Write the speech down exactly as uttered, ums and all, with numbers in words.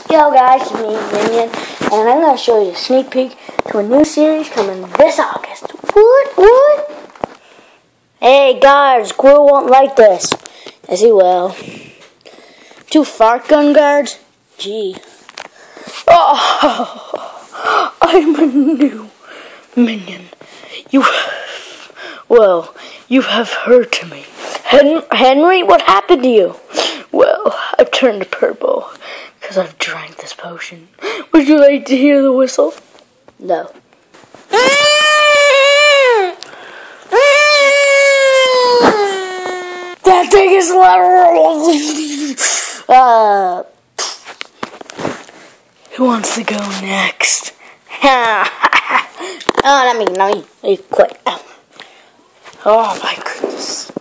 Yo guys, it's me, Minion, and I'm going to show you a sneak peek to a new series coming this August. What? What? Hey guys, Squirrel won't like this. Yes, he will. Two fart gun guards? Gee. Oh, I'm a new Minion. You have, well, you have hurt me. Hen Henry, what happened to you? Well, I've turned purple because I've drank this potion. Would you like to hear the whistle? No. That thing is uh, who wants to go next? Oh, let me, let me, let me quit. Oh my goodness.